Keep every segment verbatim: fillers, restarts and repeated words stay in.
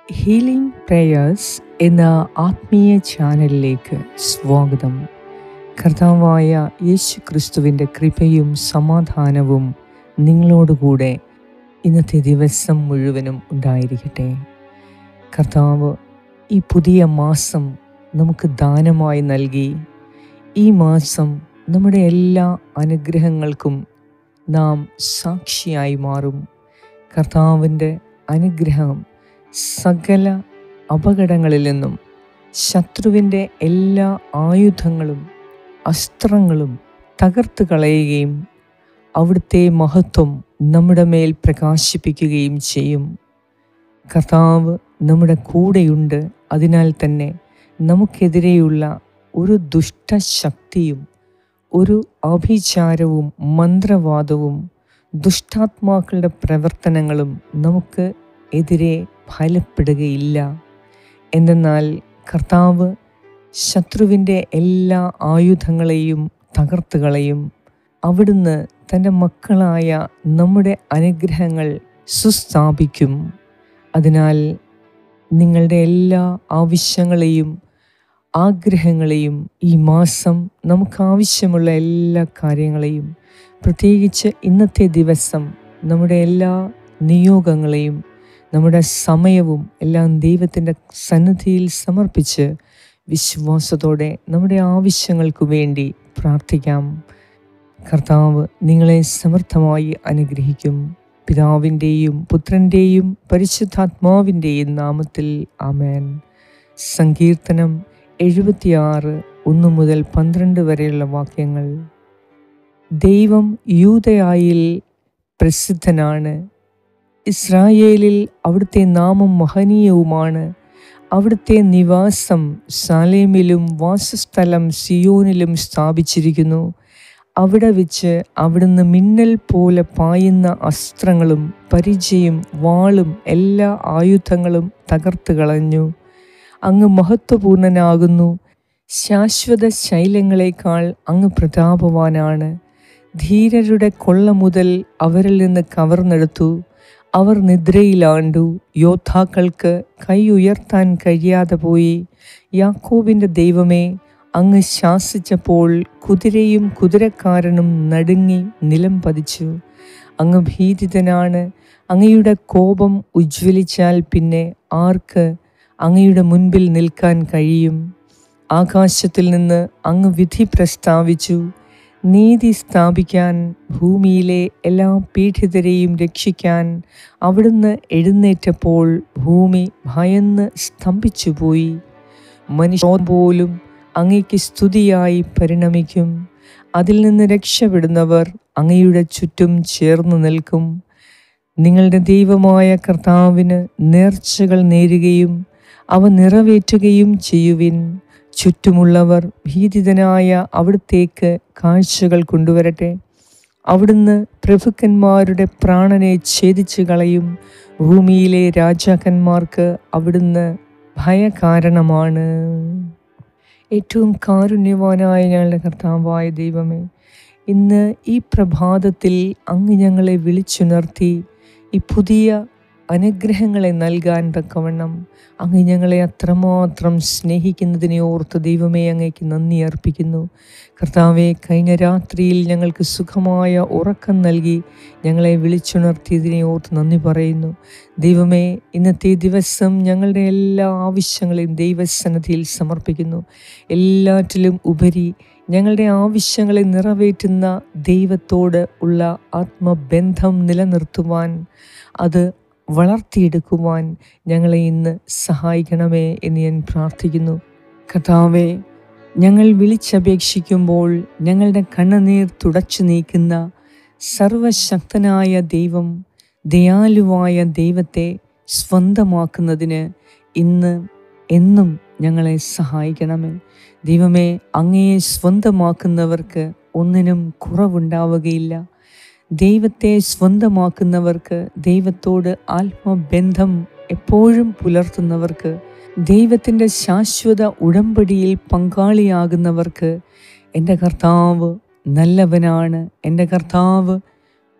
Healing prayers എന്ന ആത്മീയ ചാനലിലേക്ക് സ്വാഗതം. കർത്താവായ യേശു ക്രിസ്തുവിൻ്റെ കൃപയും സമാധാനവും നിങ്ങളോടുകൂടെ ഇന്നത്തെ ദിവസം മുഴുവനും ഉണ്ടായിരിക്കട്ടെ. കർത്താവ് ഈ പുതിയ മാസം നമുക്ക് ദാനമായി നൽകി. ഈ മാസം നമ്മുടെ എല്ലാ അനുഗ്രഹങ്ങൾക്കും നാം സാക്ഷിയായി മാറും. കർത്താവിൻ്റെ അനുഗ്രഹം സകല അപകടങ്ങളിൽ നിന്നും, ശത്രുവിൻ്റെ എല്ലാ ആയുധങ്ങളും അസ്ത്രങ്ങളും തകർത്ത് കളയുകയും അവിടുത്തെ മഹത്വം നമ്മുടെ മേൽ പ്രകാശിപ്പിക്കുകയും ചെയ്യും. കർത്താവ് നമ്മുടെ കൂടെയുണ്ട്. അതിനാൽ തന്നെ നമുക്കെതിരെയുള്ള ഒരു ദുഷ്ടശക്തിയും ഒരു ആഭിചാരവും മന്ത്രവാദവും ദുഷ്ടാത്മാക്കളുടെ പ്രവർത്തനങ്ങളും നമുക്ക് എതിരെ ഫലപ്പെടുകയില്ല. എന്തെന്നാൽ കർത്താവ് ശത്രുവിൻ്റെ എല്ലാ ആയുധങ്ങളെയും തകർത്ത് കളയും. അവിടുന്ന് തൻ്റെ മക്കളായ നമ്മുടെ അനുഗ്രഹങ്ങൾ സുസ്ഥാപിക്കും. അതിനാൽ നിങ്ങളുടെ എല്ലാ ആവശ്യങ്ങളെയും ആഗ്രഹങ്ങളെയും ഈ മാസം നമുക്കാവശ്യമുള്ള എല്ലാ കാര്യങ്ങളെയും, പ്രത്യേകിച്ച് ഇന്നത്തെ ദിവസം നമ്മുടെ എല്ലാ നിയോഗങ്ങളെയും നമ്മുടെ സമയവും എല്ലാം ദൈവത്തിൻ്റെ സന്നിധിയിൽ സമർപ്പിച്ച് വിശ്വാസത്തോടെ നമ്മുടെ ആവശ്യങ്ങൾക്ക് വേണ്ടി പ്രാർത്ഥിക്കാം. കർത്താവ് നിങ്ങളെ സമർത്ഥമായി അനുഗ്രഹിക്കും. പിതാവിൻ്റെയും പുത്രൻ്റെയും പരിശുദ്ധാത്മാവിൻ്റെയും നാമത്തിൽ ആമേൻ. സങ്കീർത്തനം എഴുപത്തിയാറ് ഒന്ന് മുതൽ പന്ത്രണ്ട് വരെയുള്ള വാക്യങ്ങൾ. ദൈവം യൂദയായിൽ പ്രസിദ്ധനാണ്. ഇസ്രായേലിൽ അവിടുത്തെ നാമം മഹനീയവുമാണ്. അവിടുത്തെ നിവാസം സാലേമിലും വാസസ്ഥലം സിയോനിലും സ്ഥാപിച്ചിരിക്കുന്നു. അവിടെ വെച്ച് അവിടുന്ന് മിന്നൽ പോലെ പായുന്ന അസ്ത്രങ്ങളും പരിചയും വാളും എല്ലാ ആയുധങ്ങളും തകർത്ത് കളഞ്ഞു. അങ്ങ് മഹത്വപൂർണനാകുന്നു. ശാശ്വത ശൈലങ്ങളെക്കാൾ അങ്ങ് പ്രതാപവാനാണ്. ധീരരുടെ കൊള്ള മുതൽ അവരിൽ നിന്ന് കവർന്നെടുത്തു. അവർ നിദ്രയിലാണ്ടു. യോദ്ധാക്കൾക്ക് കൈ ഉയർത്താൻ കഴിയാതെ പോയി. യാക്കോബിൻ്റെ ദൈവമേ, അങ്ങ് ശാസിച്ചപ്പോൾ കുതിരയും കുതിരക്കാരനും നടുങ്ങി നിലം പതിച്ചു. അങ്ങ് ഭീതിതനാണ്. അങ്ങയുടെ കോപം ഉജ്ജ്വലിച്ചാൽ പിന്നെ ആർക്ക് അങ്ങയുടെ മുൻപിൽ നിൽക്കാൻ കഴിയും? ആകാശത്തിൽ നിന്ന് അങ്ങ് വിധി പ്രസ്താവിച്ചു. നീതി സ്ഥാപിക്കാൻ, ഭൂമിയിലെ എല്ലാ പീഡിതരെയും രക്ഷിക്കാൻ അവിടുന്ന് എഴുന്നേറ്റപ്പോൾ ഭൂമി ഭയന്ന് സ്തംഭിച്ചുപോയി. മനുഷ്യർ പോലും അങ്ങയ്ക്ക് സ്തുതിയായി പരിണമിക്കും. അതിൽ നിന്ന് രക്ഷപ്പെടുന്നവർ അങ്ങയുടെ ചുറ്റും ചേർന്ന് നിൽക്കും. നിങ്ങളുടെ ദൈവമായ കർത്താവിന് നേർച്ചകൾ നേരുകയും അവ നിറവേറ്റുകയും ചെയ്യുവിൻ. ചുറ്റുമുള്ളവർ ഭീതിതനായ അവിടുത്തേക്ക് കാഴ്ചകൾ കൊണ്ടുവരട്ടെ. അവിടുന്ന് പ്രഭുക്കന്മാരുടെ പ്രാണനെ ഛേദിച്ചു കളയും. ഭൂമിയിലെ രാജാക്കന്മാർക്ക് അവിടുന്ന് ഭയകാരണമാണ്. ഏറ്റവും കാരുണ്യവാനായ ഞങ്ങളുടെ കർത്താവായ ദൈവമേ, ഇന്ന് ഈ പ്രഭാതത്തിൽ അങ്ങ് ഞങ്ങളെ വിളിച്ചുണർത്തി ഈ പുതിയ അനുഗ്രഹങ്ങളെ നൽകാൻ തക്കവണ്ണം അങ്ങ് ഞങ്ങളെ അത്രമാത്രം സ്നേഹിക്കുന്നതിനെ ഓർത്ത് ദൈവമേ അങ്ങേക്ക് നന്ദി അർപ്പിക്കുന്നു. കർത്താവെ, കഴിഞ്ഞ രാത്രിയിൽ ഞങ്ങൾക്ക് സുഖമായ ഉറക്കം നൽകി ഞങ്ങളെ വിളിച്ചുണർത്തിയതിനെ ഓർത്ത് നന്ദി പറയുന്നു. ദൈവമേ, ഇന്നത്തെ ദിവസം ഞങ്ങളുടെ എല്ലാ ആവശ്യങ്ങളെയും ദൈവസന്നിധിയിൽ സമർപ്പിക്കുന്നു. എല്ലാറ്റിലും ഉപരി ഞങ്ങളുടെ ആവശ്യങ്ങളെ നിറവേറ്റുന്ന ദൈവത്തോട് ഉള്ള ആത്മബന്ധം നിലനിർത്തുവാൻ, അത് വളർത്തിയെടുക്കുവാൻ ഞങ്ങളെ ഇന്ന് സഹായിക്കണമേ എന്ന് ഞാൻ പ്രാർത്ഥിക്കുന്നു. കർത്താവേ, ഞങ്ങൾ വിളിച്ചപേക്ഷിക്കുമ്പോൾ ഞങ്ങളുടെ കണ്ണുനീർ തുടച്ചു നീക്കുന്ന സർവശക്തനായ ദൈവം, ദയാലുവായ ദൈവത്തെ സ്വന്തമാക്കുന്നതിന് ഇന്ന് എന്നും ഞങ്ങളെ സഹായിക്കണമേ. ദൈവമേ, അങ്ങയെ സ്വന്തമാക്കുന്നവർക്ക് ഒന്നിനും കുറവുണ്ടാവുകയില്ല. ദൈവത്തെ സ്വന്തമാക്കുന്നവർക്ക്, ദൈവത്തോട് ആത്മബന്ധം എപ്പോഴും പുലർത്തുന്നവർക്ക്, ദൈവത്തിൻ്റെ ശാശ്വത ഉടമ്പടിയിൽ പങ്കാളിയാകുന്നവർക്ക് എൻ്റെ കർത്താവ് നല്ലവനാണ്. എൻ്റെ കർത്താവ്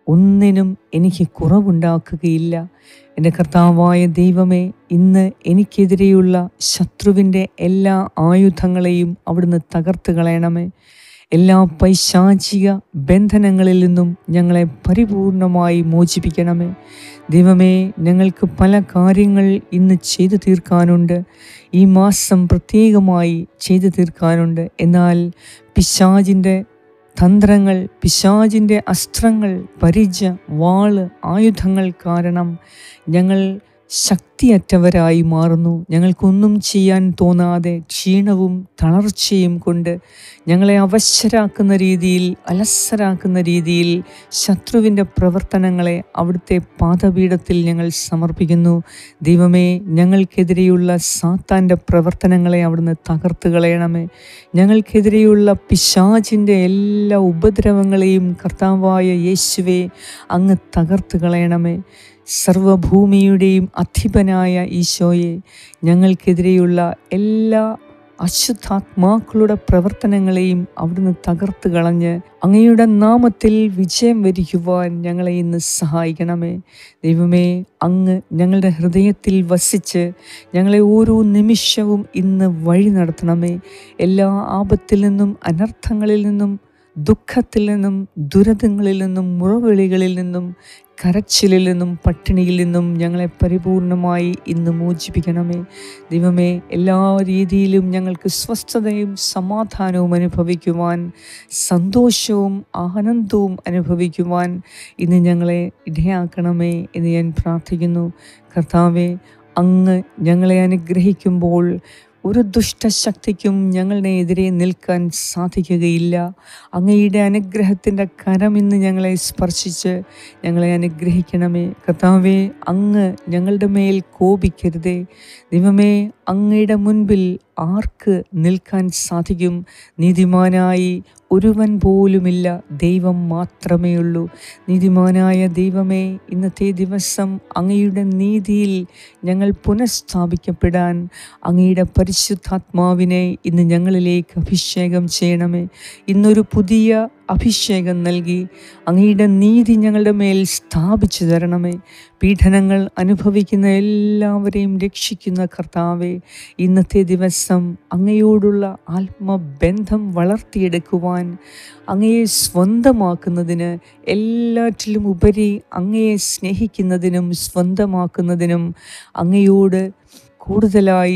ഒന്നിനും എനിക്ക് കുറവുണ്ടാക്കുകയില്ല. എൻ്റെ കർത്താവായ ദൈവമേ, ഇന്ന് എനിക്കെതിരെയുള്ള ശത്രുവിൻ്റെ എല്ലാ ആയുധങ്ങളെയും അവിടുന്ന് തകർത്ത് കളയണമേ. എല്ലാ പൈശാചിക ബന്ധനങ്ങളിൽ നിന്നും ഞങ്ങളെ പരിപൂർണമായി മോചിപ്പിക്കണമേ. ദൈവമേ, ഞങ്ങൾക്ക് പല കാര്യങ്ങൾ ഇന്ന് ചെയ്തു തീർക്കാനുണ്ട്, ഈ മാസം പ്രത്യേകമായി ചെയ്തു തീർക്കാനുണ്ട്. എന്നാൽ പിശാചിൻ്റെ തന്ത്രങ്ങൾ, പിശാചിൻ്റെ അസ്ത്രങ്ങൾ, പരിച, വാള്, ആയുധങ്ങൾ കാരണം ഞങ്ങൾ ശക്തിയറ്റവരായി മാറുന്നു. ഞങ്ങൾക്കൊന്നും ചെയ്യാൻ തോന്നാതെ ക്ഷീണവും തളർച്ചയും കൊണ്ട് ഞങ്ങളെ അവശരാക്കുന്ന രീതിയിൽ, അലസരാക്കുന്ന രീതിയിൽ ശത്രുവിൻ്റെ പ്രവർത്തനങ്ങളെ അവിടുത്തെ പാദപീഠത്തിൽ ഞങ്ങൾ സമർപ്പിക്കുന്നു. ദൈവമേ, ഞങ്ങൾക്കെതിരെയുള്ള സാത്താൻ്റെ പ്രവർത്തനങ്ങളെ അവിടുന്ന് തകർത്ത് കളയണമേ. ഞങ്ങൾക്കെതിരെയുള്ള പിശാചിൻ്റെ എല്ലാ ഉപദ്രവങ്ങളെയും കർത്താവായ യേശുവേ അങ്ങ് തകർത്ത് കളയണമേ. സർവഭൂമിയുടെയും അധിപനായ ഈശോയെ, ഞങ്ങൾക്കെതിരെയുള്ള എല്ലാ അശുദ്ധാത്മാക്കളുടെ പ്രവർത്തനങ്ങളെയും അവിടുന്ന് തകർത്ത് കളഞ്ഞ് അങ്ങയുടെ നാമത്തിൽ വിജയം വരിക്കുവാൻ ഞങ്ങളെ ഇന്ന് സഹായിക്കണമേ. ദൈവമേ, അങ്ങ് ഞങ്ങളുടെ ഹൃദയത്തിൽ വസിച്ച് ഞങ്ങളെ ഓരോ നിമിഷവും ഇന്ന് വഴി നടത്തണമേ. എല്ലാ ആപത്തിൽ നിന്നും, അനർത്ഥങ്ങളിൽ നിന്നും, ദുഃഖത്തിൽ നിന്നും, ദുരിതങ്ങളിൽ നിന്നും, മുറവിളികളിൽ നിന്നും, കരച്ചിലിൽ നിന്നും, പട്ടിണിയിൽ നിന്നും ഞങ്ങളെ പരിപൂർണമായി ഇന്ന് മോചിപ്പിക്കണമേ. ദൈവമേ, എല്ലാ രീതിയിലും ഞങ്ങൾക്ക് സ്വസ്ഥതയും സമാധാനവും അനുഭവിക്കുവാൻ, സന്തോഷവും ആനന്ദവും അനുഭവിക്കുവാൻ ഇന്ന് ഞങ്ങളെ ഇടയാക്കണമേ എന്ന് ഞാൻ പ്രാർത്ഥിക്കുന്നു. കർത്താവേ, അങ്ങ് ഞങ്ങളെ അനുഗ്രഹിക്കുമ്പോൾ ഒരു ദുഷ്ടശക്തിക്കും ഞങ്ങളുടെ എതിരെ നിൽക്കാൻ സാധിക്കുകയില്ല. അങ്ങയുടെ അനുഗ്രഹത്തിൻ്റെ കരം ഇന്ന് ഞങ്ങളെ സ്പർശിച്ച് ഞങ്ങളെ അനുഗ്രഹിക്കണമേ. കർത്താവേ, അങ്ങ് ഞങ്ങളുടെ മേൽ കോപിക്കരുതേ. ദൈവമേ, അങ്ങയുടെ മുൻപിൽ ആർക്ക് നിൽക്കാൻ സാധിക്കും? നീതിമാനായി ഒരുവൻ പോലുമില്ല, ദൈവം മാത്രമേ ഉള്ളൂ. നീതിമാനായ ദൈവമേ, ഇന്നത്തെ ദിവസം അങ്ങയുടെ നീതിയിൽ ഞങ്ങൾ പുനഃസ്ഥാപിക്കപ്പെടാൻ അങ്ങയുടെ പരിശുദ്ധാത്മാവിനെ ഇന്ന് ഞങ്ങളിലേക്ക് അഭിഷേകം ചെയ്യണമേ. ഇന്നൊരു പുതിയ അഭിഷേകം നൽകി അങ്ങയുടെ നീതി ഞങ്ങളുടെ മേൽ സ്ഥാപിച്ചു തരണമേ. പീഡനങ്ങൾ അനുഭവിക്കുന്ന എല്ലാവരെയും രക്ഷിക്കുന്ന കർത്താവേ, ഇന്നത്തെ ദിവസം അങ്ങയോടുള്ള ആത്മബന്ധം വളർത്തിയെടുക്കുവാൻ, അങ്ങയെ സ്വന്തമാക്കുന്നതിന്, എല്ലാറ്റിലും ഉപരി അങ്ങയെ സ്നേഹിക്കുന്നതിനും സ്വന്തമാക്കുന്നതിനും, അങ്ങയോട് കൂടുതലായി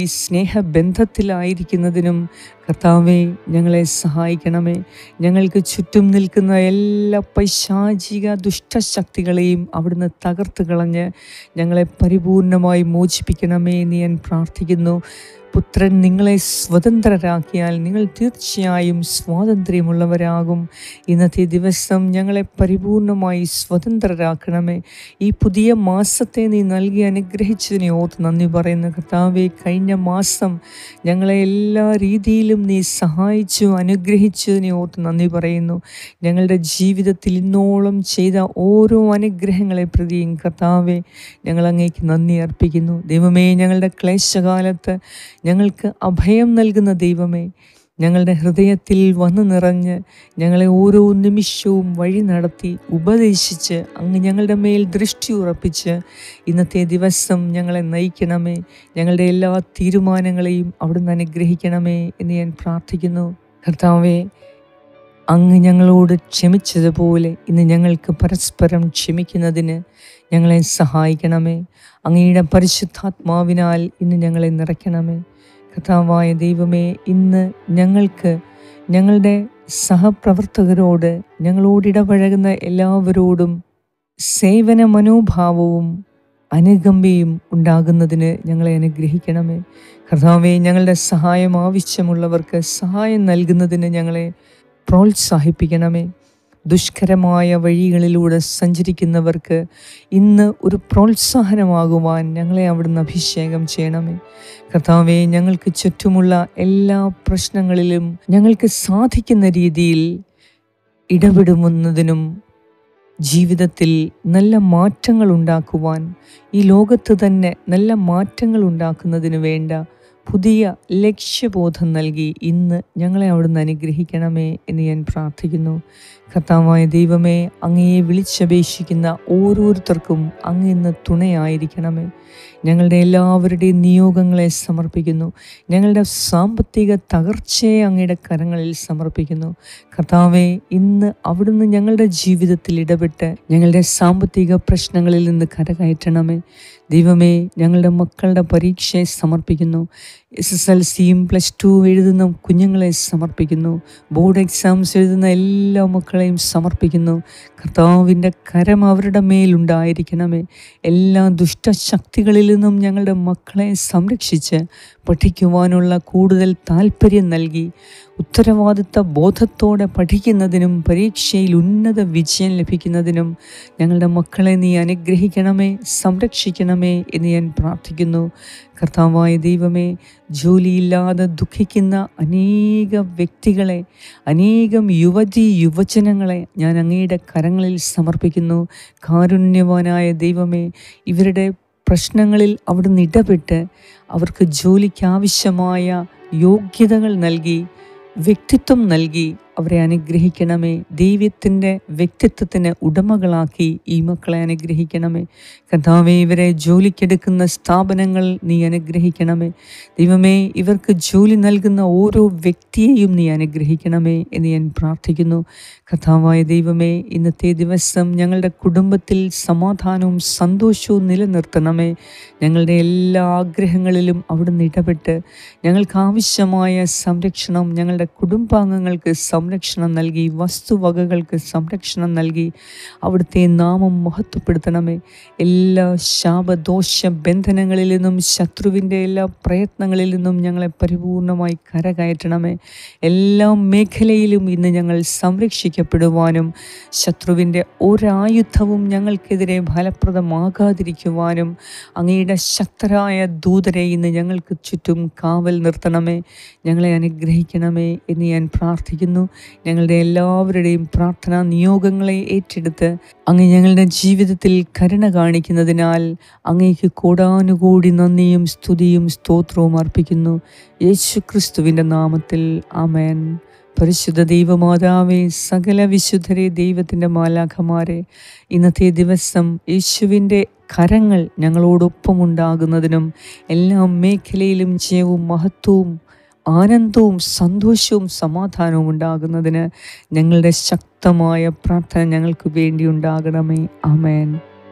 സ്നേഹബന്ധത്തിലായിരിക്കുന്നതിനും കർത്താവേ ഞങ്ങളെ സഹായിക്കണമേ. ഞങ്ങൾക്ക് ചുറ്റും നിൽക്കുന്ന എല്ലാ പൈശാചിക ദുഷ്ടശക്തികളെയും അവിടുന്ന് തകർത്ത് കളഞ്ഞ് ഞങ്ങളെ പരിപൂർണമായി മോചിപ്പിക്കണമേ എന്ന് ഞാൻ പ്രാർത്ഥിക്കുന്നു. പുത്രൻ നിങ്ങളെ സ്വതന്ത്രരാക്കിയാൽ നിങ്ങൾ തീർച്ചയായും സ്വാതന്ത്ര്യമുള്ളവരാകും. ഇന്നത്തെ ദിവസം ഞങ്ങളെ പരിപൂർണമായി സ്വതന്ത്രരാക്കണമേ. ഈ പുതിയ മാസത്തെ നീ നൽകി അനുഗ്രഹിച്ചതിനെ ഓർത്ത് നന്ദി പറയുന്നു കർത്താവേ. കഴിഞ്ഞ മാസം ഞങ്ങളെ എല്ലാ രീതിയിലും നീ സഹായിച്ചു അനുഗ്രഹിച്ചതിനെ ഓർത്ത് നന്ദി പറയുന്നു. ഞങ്ങളുടെ ജീവിതത്തിൽ ഇന്നോളം ചെയ്ത ഓരോ അനുഗ്രഹങ്ങളെ പ്രതിയും കർത്താവേ ഞങ്ങൾ അങ്ങേക്ക് നന്ദി അർപ്പിക്കുന്നു. ദൈവമേ, ഞങ്ങളുടെ ക്ലേശകാലത്ത് ഞങ്ങൾക്ക് അഭയം നൽകുന്ന ദൈവമേ, ഞങ്ങളുടെ ഹൃദയത്തിൽ വന്നു നിറഞ്ഞ് ഞങ്ങളെ ഓരോ നിമിഷവും വഴി നടത്തി ഉപദേശിച്ച് അങ്ങ് ഞങ്ങളുടെ മേൽ ദൃഷ്ടി ഉറപ്പിച്ച് ഇന്നത്തെ ദിവസം ഞങ്ങളെ നയിക്കണമേ. ഞങ്ങളുടെ എല്ലാ തീരുമാനങ്ങളെയും അവിടുന്ന് അനുഗ്രഹിക്കണമേ എന്ന് ഞാൻ പ്രാർത്ഥിക്കുന്നു. കർത്താവേ, അങ്ങ് ഞങ്ങളോട് ക്ഷമിച്ചതുപോലെ ഇന്ന് ഞങ്ങൾക്ക് പരസ്പരം ക്ഷമിക്കുന്നതിന് ഞങ്ങളെ സഹായിക്കണമേ. അങ്ങയുടെ പരിശുദ്ധാത്മാവിനാൽ ഇന്ന് ഞങ്ങളെ നിറയ്ക്കണമേ. കർത്താവായ ദൈവമേ, ഇന്ന് ഞങ്ങൾക്ക് ഞങ്ങളുടെ സഹപ്രവർത്തകരോട്, ഞങ്ങളോട് ഇടപഴകുന്ന എല്ലാവരോടും സേവന മനോഭാവവും അനുകമ്പയും ഉണ്ടാകുന്നതിന് ഞങ്ങളെ അനുഗ്രഹിക്കണമേ. കർത്താവേ, ഞങ്ങളുടെ സഹായം ആവശ്യമുള്ളവർക്ക് സഹായം നൽകുന്നതിന് ഞങ്ങളെ പ്രോത്സാഹിപ്പിക്കണമേ. ദുഷ്കരമായ വഴികളിലൂടെ സഞ്ചരിക്കുന്നവർക്ക് ഇന്ന് ഒരു പ്രോത്സാഹനമാകുവാൻ ഞങ്ങളെ അവിടുന്ന് അഭിഷേകം ചെയ്യണമേ. കർത്താവേ, ഞങ്ങൾക്ക് ചുറ്റുമുള്ള എല്ലാ പ്രശ്നങ്ങളിലും ഞങ്ങൾക്ക് സാധിക്കുന്ന രീതിയിൽ ഇടപെടുന്നതിനും ജീവിതത്തിൽ നല്ല മാറ്റങ്ങൾ ഉണ്ടാക്കുവാൻ, ഈ ലോകത്ത് തന്നെ നല്ല മാറ്റങ്ങൾ ഉണ്ടാക്കുന്നതിന് വേണ്ട പുതിയ ലക്ഷ്യബോധം നൽകി ഇന്ന് ഞങ്ങളെ അവിടുന്ന് അനുഗ്രഹിക്കണമേ എന്ന് ഞാൻ പ്രാർത്ഥിക്കുന്നു. കർത്താവായ ദൈവമേ, അങ്ങയെ വിളിച്ചപേക്ഷിക്കുന്ന ഓരോരുത്തർക്കും അങ്ങ് ഇന്ന് തുണയായിരിക്കണമേ. ഞങ്ങളുടെ എല്ലാവരുടെയും നിയോഗങ്ങളെ സമർപ്പിക്കുന്നു. ഞങ്ങളുടെ സാമ്പത്തിക തകർച്ചയെ അങ്ങയുടെ കരങ്ങളിൽ സമർപ്പിക്കുന്നു. കർത്താവേ, ഇന്ന് അവിടുന്ന് ഞങ്ങളുടെ ജീവിതത്തിൽ ഇടപെട്ട് ഞങ്ങളുടെ സാമ്പത്തിക പ്രശ്നങ്ങളിൽ നിന്ന് കരകയറ്റണമേ. ദൈവമേ, ഞങ്ങളുടെ മക്കളുടെ പരീക്ഷയെ സമർപ്പിക്കുന്നു. എസ് എസ് എൽ സിയും പ്ലസ് ടു എഴുതുന്ന കുഞ്ഞുങ്ങളെ സമർപ്പിക്കുന്നു. ബോർഡ് എക്സാംസ് എഴുതുന്ന എല്ലാ മക്കളെയും സമർപ്പിക്കുന്നു. കർത്താവിൻ്റെ കരം അവരുടെ മേലുണ്ടായിരിക്കണമേ. എല്ലാ ദുഷ്ടശക്തികളിൽ നിന്നും ഞങ്ങളുടെ മക്കളെ സംരക്ഷിച്ച് പഠിക്കുവാനുള്ള കൂടുതൽ താല്പര്യം നൽകി ഉത്തരവാദിത്ത ബോധത്തോടെ പഠിക്കുന്നതിനും പരീക്ഷയിൽ ഉന്നത വിജയം ലഭിക്കുന്നതിനും ഞങ്ങളുടെ മക്കളെ നീ അനുഗ്രഹിക്കണമേ, സംരക്ഷിക്കണമേ എന്ന് ഞാൻ പ്രാർത്ഥിക്കുന്നു. കർത്താവായ ദൈവമേ, ജോലിയില്ലാതെ ദുഃഖിക്കുന്ന അനേക വ്യക്തികളെ, അനേകം യുവതി യുവജനങ്ങളെ ഞാൻ അങ്ങയുടെ കരങ്ങളിൽ സമർപ്പിക്കുന്നു. കാരുണ്യവാനായ ദൈവമേ, ഇവരുടെ പ്രശ്നങ്ങളിൽ അവിടുന്ന് ഇടപെട്ട് അവർക്ക് ജോലിക്കാവശ്യമായ യോഗ്യതകൾ നൽകി, വ്യക്തിത്വം നൽകി അവരെ അനുഗ്രഹിക്കണമേ. ദൈവത്തിൻ്റെ വ്യക്തിത്വത്തിന് ഉടമകളാക്കി ഈ മക്കളെ അനുഗ്രഹിക്കണമേ. കർത്താവേ, ഇവരെ ജോലിക്കെടുക്കുന്ന സ്ഥാപനങ്ങൾ നീ അനുഗ്രഹിക്കണമേ. ദൈവമേ, ഇവർക്ക് ജോലി നൽകുന്ന ഓരോ വ്യക്തിയെയും നീ അനുഗ്രഹിക്കണമേ എന്ന് ഞാൻ പ്രാർത്ഥിക്കുന്നു. കർത്താവായ ദൈവമേ, ഇന്നത്തെ ദിവസം ഞങ്ങളുടെ കുടുംബത്തിൽ സമാധാനവും സന്തോഷവും നിലനിർത്തണമേ. ഞങ്ങളുടെ എല്ലാ ആഗ്രഹങ്ങളിലും അവിടുന്ന് ഇടപെട്ട് ഞങ്ങൾക്ക് ആവശ്യമായ സംരക്ഷണം, ഞങ്ങളുടെ കുടുംബാംഗങ്ങൾക്ക് സംരക്ഷണം നൽകി, വസ്തുവകകൾക്ക് സംരക്ഷണം നൽകി അവിടുത്തെ നാമം മഹത്വപ്പെടുത്തണമേ. എല്ലാ ശാപദോഷ ബന്ധനങ്ങളിൽ നിന്നും ശത്രുവിൻ്റെ എല്ലാ പ്രയത്നങ്ങളിൽ നിന്നും ഞങ്ങളെ പരിപൂർണമായി കരകയറ്റണമേ. എല്ലാ മേഖലയിലും ഇന്ന് ഞങ്ങൾ സംരക്ഷിക്കപ്പെടുവാനും ശത്രുവിൻ്റെ ഒരായുധവും ഞങ്ങൾക്കെതിരെ ഫലപ്രദമാകാതിരിക്കുവാനും അങ്ങയുടെ ശക്തരായ ദൂതരെ ഇന്ന് ഞങ്ങൾക്ക് ചുറ്റും കാവൽ നിർത്തണമേ. ഞങ്ങളെ അനുഗ്രഹിക്കണമേ എന്ന് ഞാൻ പ്രാർത്ഥിക്കുന്നു. ഞങ്ങളുടെ എല്ലാവരുടെയും പ്രാർത്ഥനാ നിയോഗങ്ങളെ ഏറ്റെടുത്ത് അങ്ങ് ഞങ്ങളുടെ ജീവിതത്തിൽ കരുണ കാണിക്കുന്നതിനാൽ അങ്ങേക്ക് കോടാനുകൂടി നന്ദിയും സ്തുതിയും സ്തോത്രവും അർപ്പിക്കുന്നു. യേശു ക്രിസ്തുവിൻ്റെ നാമത്തിൽ ആമേൻ. പരിശുദ്ധ ദൈവമാതാവേ, സകല വിശുദ്ധരെ, ദൈവത്തിൻ്റെ മാലാഖമാരെ, ഇന്നത്തെ ദിവസം യേശുവിൻ്റെ കരങ്ങൾ ഞങ്ങളോടൊപ്പമുണ്ടാകുന്നതിനും എല്ലാ മേഖലയിലും ജയവും മഹത്വവും ആനന്ദവും സന്തോഷവും സമാധാനവും ഉണ്ടാകുന്നതിന് ഞങ്ങളുടെ ശക്തമായ പ്രാർത്ഥന ഞങ്ങൾക്ക് വേണ്ടി ഉണ്ടാകണമേ. ആമേൻ.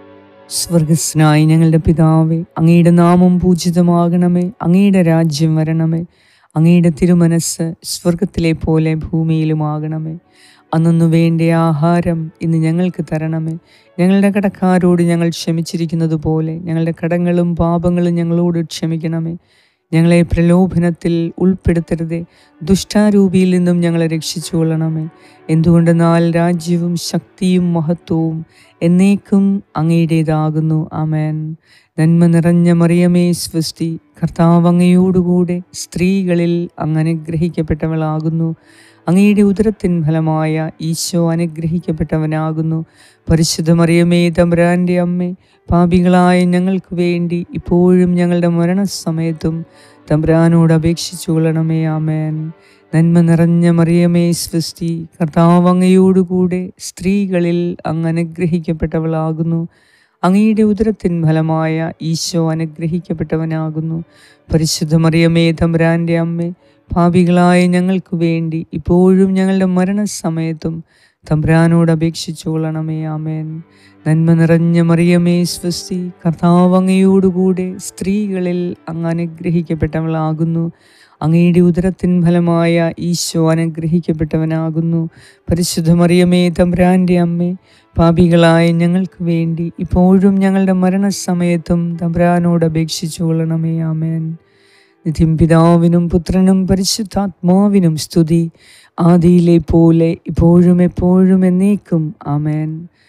സ്വർഗസ്നായ ഞങ്ങളുടെ പിതാവേ, അങ്ങയുടെ നാമം പൂജിതമാകണമേ. അങ്ങയുടെ രാജ്യം വരണമേ. അങ്ങയുടെ തിരുമനസ് സ്വർഗത്തിലെ പോലെ ഭൂമിയിലുമാകണമേ. അന്നു വേണ്ട ആഹാരം ഇന്ന് ഞങ്ങൾക്ക് തരണമേ. ഞങ്ങളുടെ കടക്കാരോട് ഞങ്ങൾ ക്ഷമിച്ചിരിക്കുന്നത് പോലെ ഞങ്ങളുടെ കടങ്ങളും പാപങ്ങളും ഞങ്ങളോട് ക്ഷമിക്കണമേ. ഞങ്ങളെ പ്രലോഭനത്തിൽ ഉൾപ്പെടുത്തരുതേ, ദുഷ്ടാരൂപിയിൽ നിന്നും ഞങ്ങളെ രക്ഷിച്ചു കൊള്ളണമേ. എന്തുകൊണ്ടെന്നാൽ രാജ്യവും ശക്തിയും മഹത്വവും എന്നേക്കും അങ്ങയുടേതാകുന്നു. ആമേൻ. നന്മ നിറഞ്ഞ മറിയമേ സ്വസ്തി, കർത്താവ് അങ്ങയോടുകൂടെ സ്ത്രീകളിൽ അങ്ങ് അനുഗ്രഹിക്കപ്പെട്ടവളാകുന്നു. അങ്ങയുടെ ഉദരത്തിൻ ഫലമായ ഈശോ അനുഗ്രഹിക്കപ്പെട്ടവനാകുന്നു. പരിശുദ്ധ മറിയമേ, തമ്പുരാൻ്റെ അമ്മേ, പാപികളായ ഞങ്ങൾക്ക് വേണ്ടി ഇപ്പോഴും ഞങ്ങളുടെ മരണസമയത്തും തമ്പുരാനോട് അപേക്ഷിച്ചു കൊള്ളണമേ. ആമേൻ. നന്മ നിറഞ്ഞ മറിയമേ സ്വസ്തി, കർത്താവ് അങ്ങയോടുകൂടെ സ്ത്രീകളിൽ അങ്ങ് അനുഗ്രഹിക്കപ്പെട്ടവളാകുന്നു. അങ്ങയുടെ ഉദരത്തിൻ ഫലമായ ഈശോ അനുഗ്രഹിക്കപ്പെട്ടവനാകുന്നു. പരിശുദ്ധ മറിയമേ, തമ്പുരാൻ്റെ അമ്മേ, പാപികളായ ഞങ്ങൾക്ക് വേണ്ടി ഇപ്പോഴും ഞങ്ങളുടെ മരണസമയത്തും തമ്പുരാനോട് അപേക്ഷിച്ചു കൊള്ളണമേ. ആമേൻ. നന്മ നിറഞ്ഞ മറിയമേ സ്വസ്തി, കർത്താവ് അങ്ങയോടുകൂടെ സ്ത്രീകളിൽ അങ്ങ് അനുഗ്രഹിക്കപ്പെട്ടവളാകുന്നു. അങ്ങയുടെ ഉദരത്തിൻ ഫലമായ ഈശോ അനുഗ്രഹിക്കപ്പെട്ടവനാകുന്നു. പരിശുദ്ധ മറിയമേ, തമ്പുരാൻ്റെ അമ്മേ, പാപികളായ ഞങ്ങൾക്ക് വേണ്ടി ഇപ്പോഴും ഞങ്ങളുടെ മരണസമയത്തും തമ്പുരാനോട് അപേക്ഷിച്ചു കൊള്ളണമേ. ആമേൻ. നിത്യം പിതാവിനും പുത്രനും പരിശുദ്ധാത്മാവിനും സ്തുതി, ആദിയിലെ പോലെ ഇപ്പോഴും എപ്പോഴും എന്നേക്കും. ആമേൻ.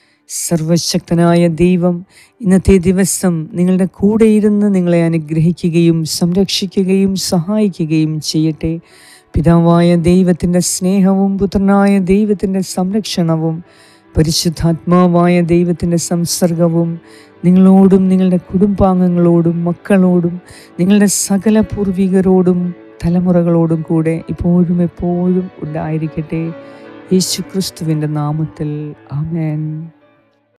സർവശക്തനായ ദൈവം ഇന്നത്തെ ദിവസം നിങ്ങളുടെ കൂടെ ഇരുന്ന് നിങ്ങളെ അനുഗ്രഹിക്കുകയും സംരക്ഷിക്കുകയും സഹായിക്കുകയും ചെയ്യട്ടെ. പിതാവായ ദൈവത്തിൻ്റെ സ്നേഹവും പുത്രനായ ദൈവത്തിൻ്റെ സംരക്ഷണവും പരിശുദ്ധാത്മാവായ ദൈവത്തിൻ്റെ സംസർഗവും നിങ്ങളോടും നിങ്ങളുടെ കുടുംബാംഗങ്ങളോടും മക്കളോടും നിങ്ങളുടെ സകല പൂർവികരോടും തലമുറകളോടും കൂടെ ഇപ്പോഴും എപ്പോഴും ഉണ്ടായിരിക്കട്ടെ. യേശു ക്രിസ്തുവിൻ്റെ നാമത്തിൽ ആമേൻ.